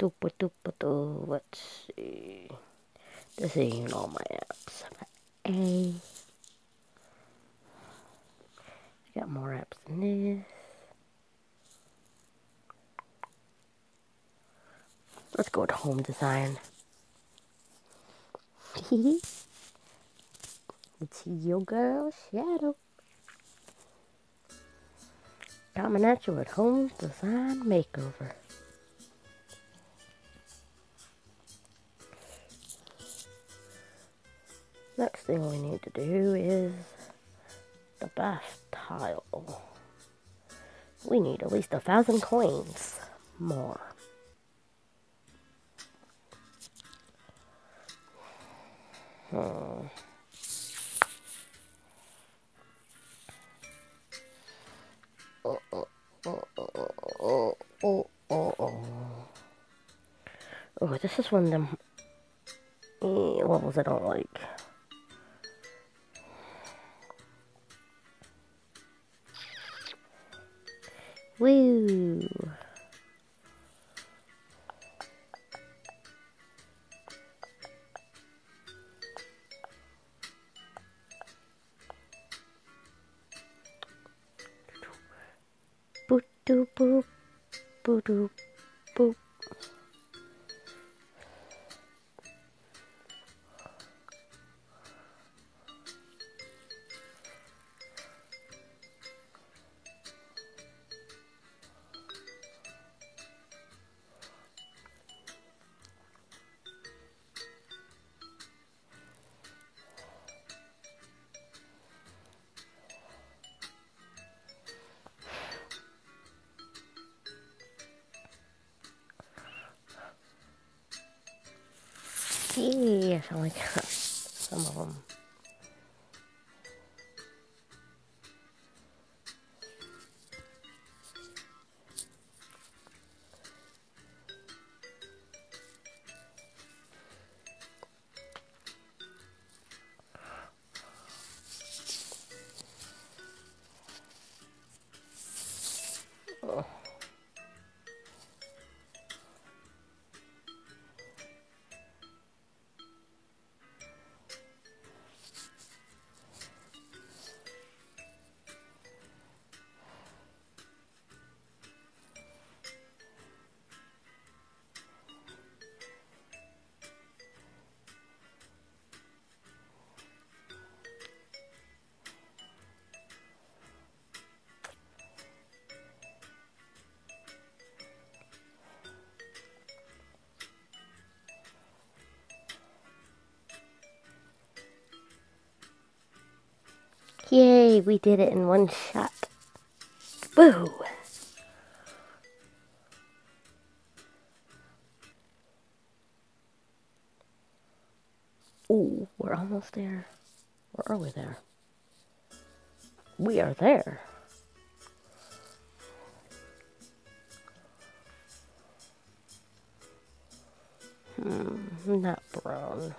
Let's see. This ain't all my apps. A. Got more apps than this. Let's go with home design. It's your girl, Shadow. Coming at you with home design makeover. Next thing we need to do is the bath tile. We need at least 1,000 coins more. Oh, this is one of them levels I don't like. Woo! Boop doop boop, boop doop boop. Yes, I like some of them. Oh. Yay, we did it in one shot. Boo! Ooh, we're almost there. Or are we there? We are there. Not brown.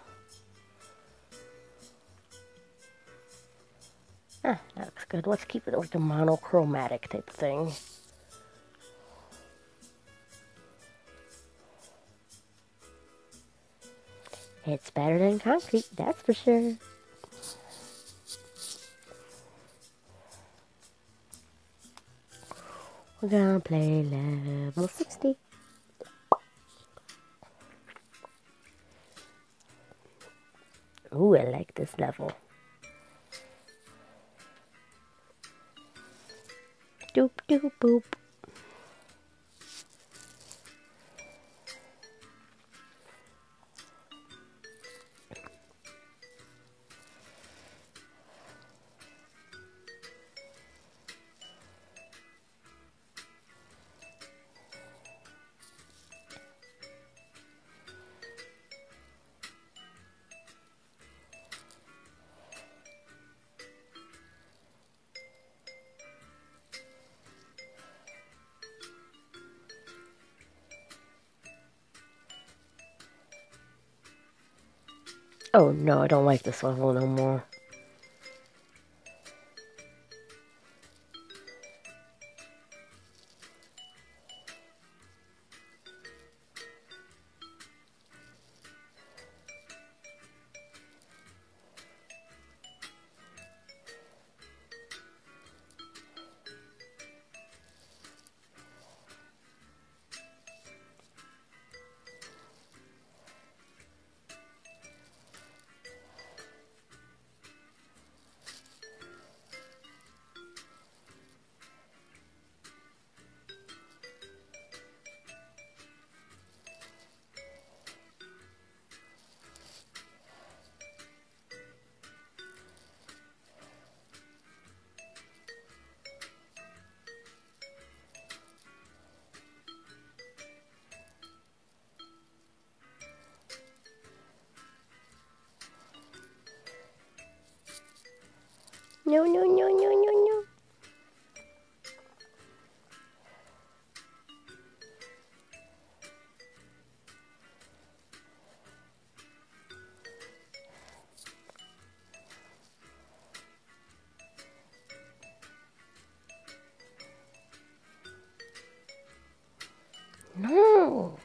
Ah, that looks good. Let's keep it like a monochromatic type thing. It's better than concrete, that's for sure. We're gonna play level 60. Ooh, I like this level. Doop doop boop. Oh no, I don't like this level no more. No, no, no, no, no, no. No.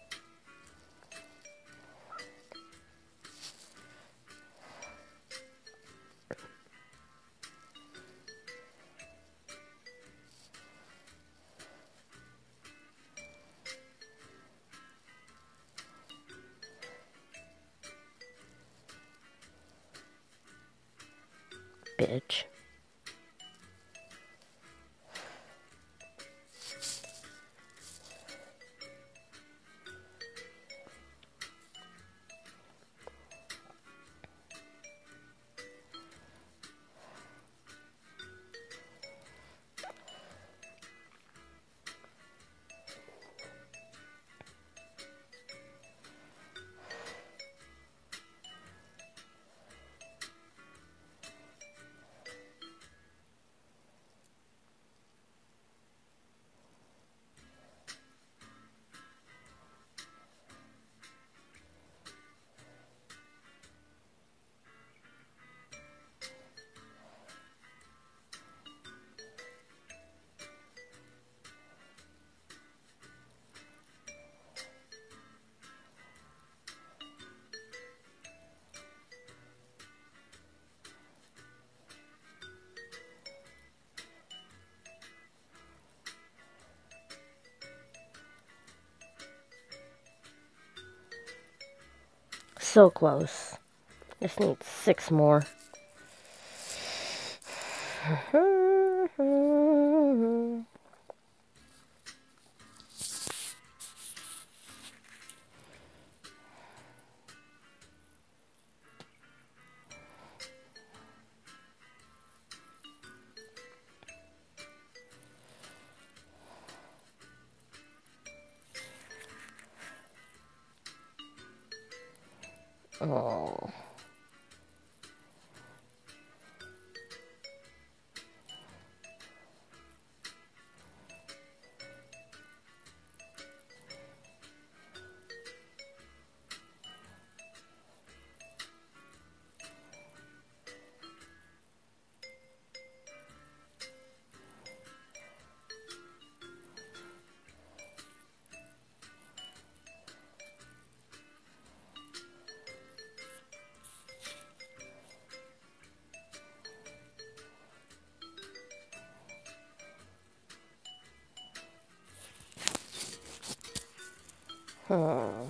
Bitch. So close. Just need 6 more. Oh. Hmm.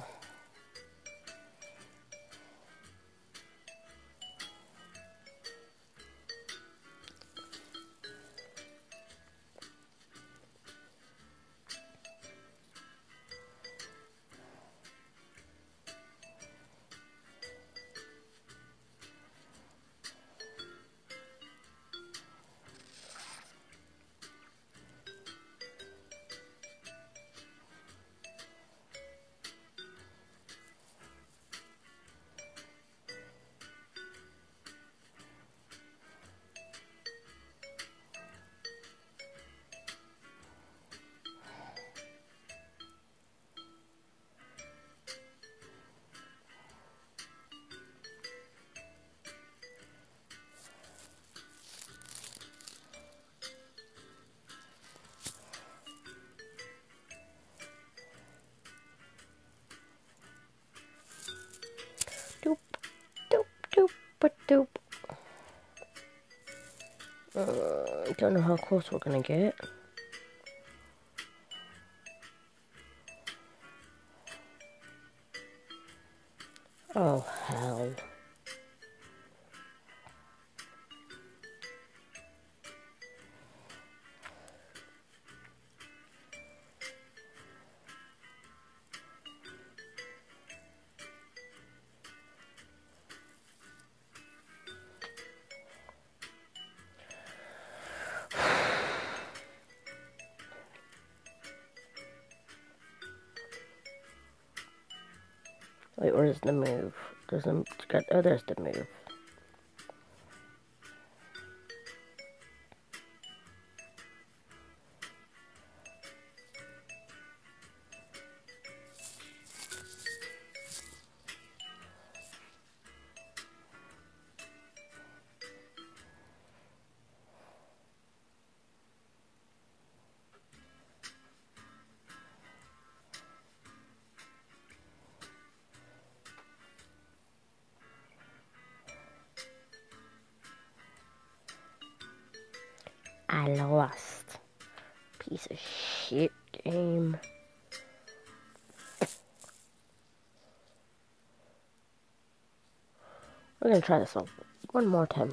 Doop, doop, doop, but doop. Don't know how close we're gonna get. Oh, hell. Wait, where's the move? Oh, there's the move. I lost. Piece of shit game. We're gonna try this one more time.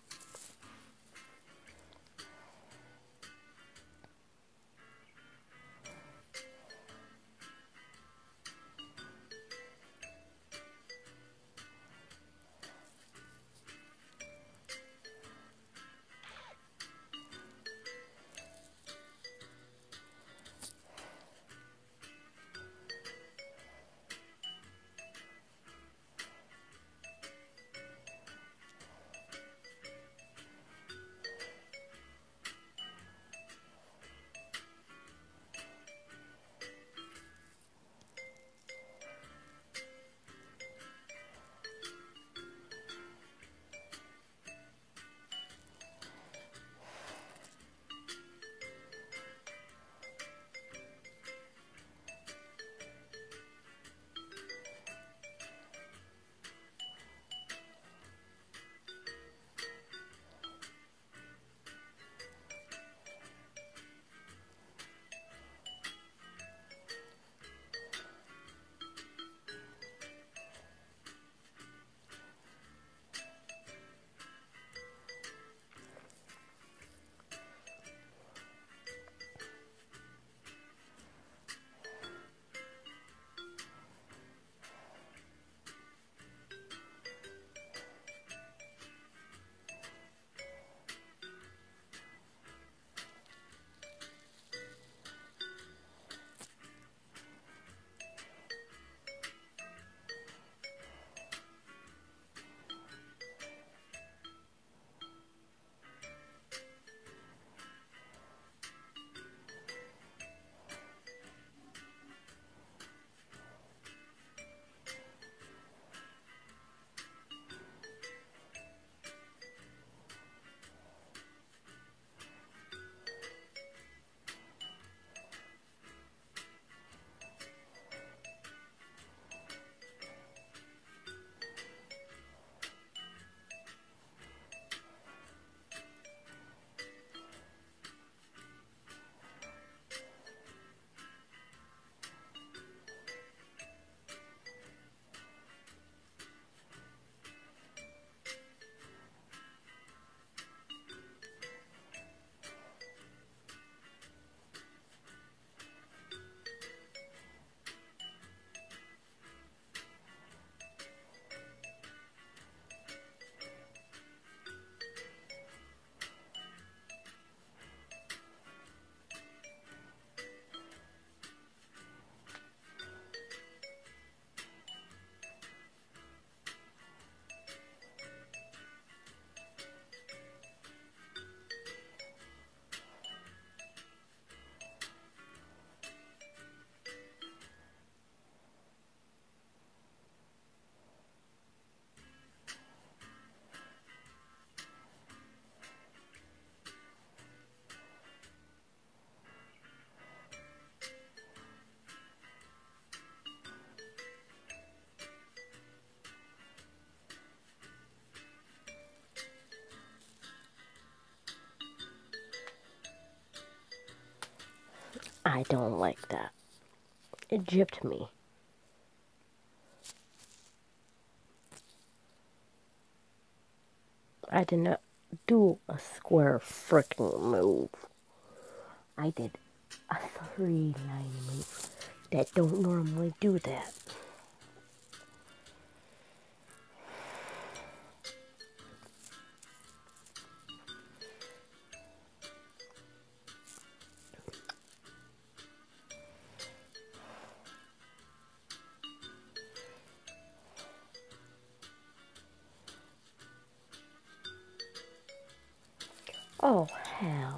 I don't like that. It gypped me. I did not do a square fricking move. I did a 3-line move. That don't normally do that. Oh, hell.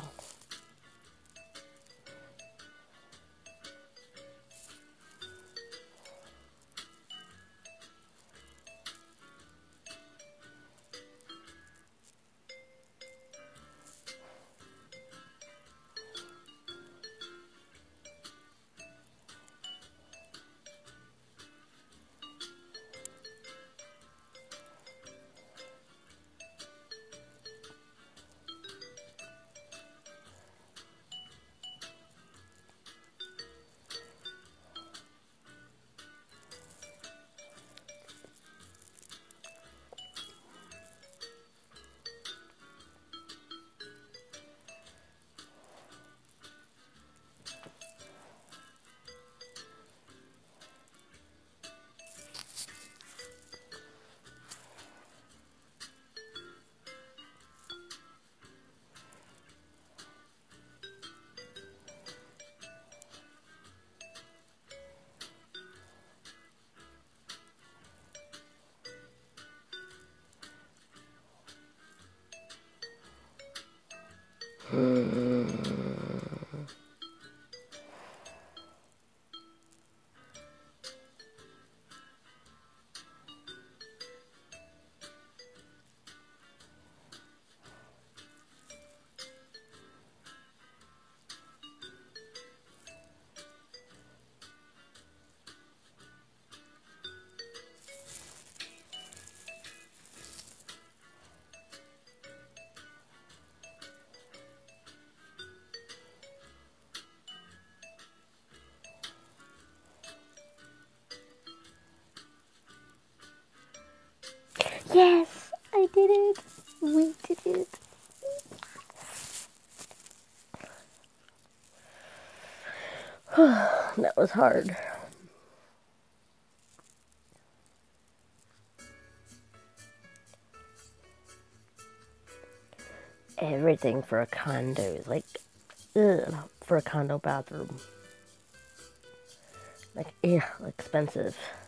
Yes, I did it. We did it. That was hard. Everything for a condo is like, ugh, for a condo bathroom. Like, yeah, expensive.